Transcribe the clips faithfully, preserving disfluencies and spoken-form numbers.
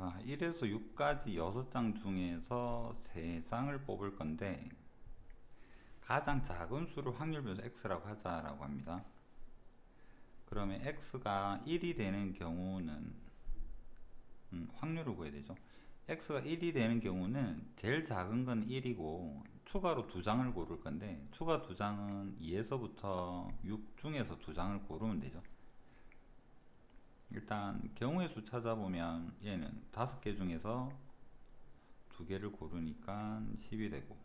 자, 일에서 육까지 여섯 장 중에서 세 장을 뽑을 건데 가장 작은 수를 확률 변수 x라고 하자라고 합니다. 그러면 x가 일이 되는 경우는 음, 확률을 구해야 되죠. x가 일이 되는 경우는 제일 작은 건 일이고 추가로 두 장을 고를 건데 추가 두 장은 이에서부터 육 중에서 두 장을 고르면 되죠. 일단 경우의 수 찾아보면 얘는 다섯 개 중에서 두 개를 고르니까 십이 되고,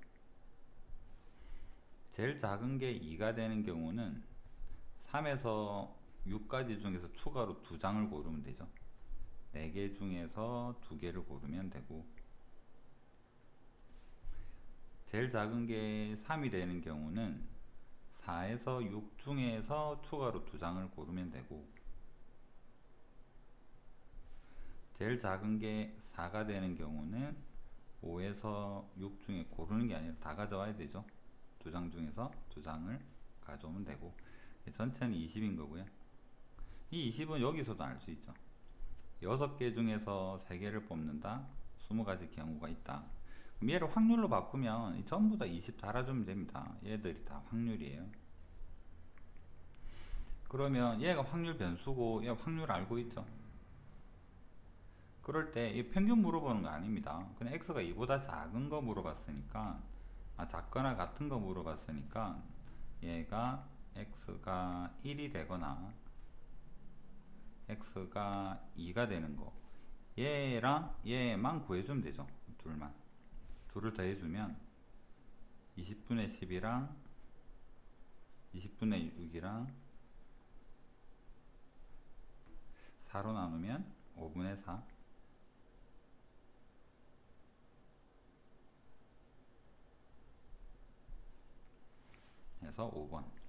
제일 작은 게 이가 되는 경우는 삼에서 육까지 중에서 추가로 두 장을 고르면 되죠. 네 개 중에서 두 개를 고르면 되고, 제일 작은 게 삼이 되는 경우는 사에서 육 중에서 추가로 두 장을 고르면 되고, 제일 작은 게 사가 되는 경우는 오에서 육 중에 고르는 게 아니라 다 가져와야 되죠. 두 장 중에서 두 장을 가져오면 되고, 전체는 이십인 거고요. 이 이십은 여기서도 알 수 있죠. 여섯 개 중에서 세 개를 뽑는다. 스무 가지 경우가 있다. 그럼 얘를 확률로 바꾸면 전부 다 이십 달아주면 됩니다. 얘들이 다 확률이에요. 그러면 얘가 확률 변수고 얘 확률 알고 있죠. 그럴 때 이 평균 물어보는 거 아닙니다. 그냥 x가 이보다 작은 거 물어봤으니까, 아, 작거나 같은 거 물어봤으니까 얘가 x가 일이 되거나 x가 이가 되는 거, 얘랑 얘만 구해주면 되죠. 둘만 둘을 더해주면 이십분의 십이랑 이십분의 육이랑 사로 나누면 오분의 사 해서 오 번.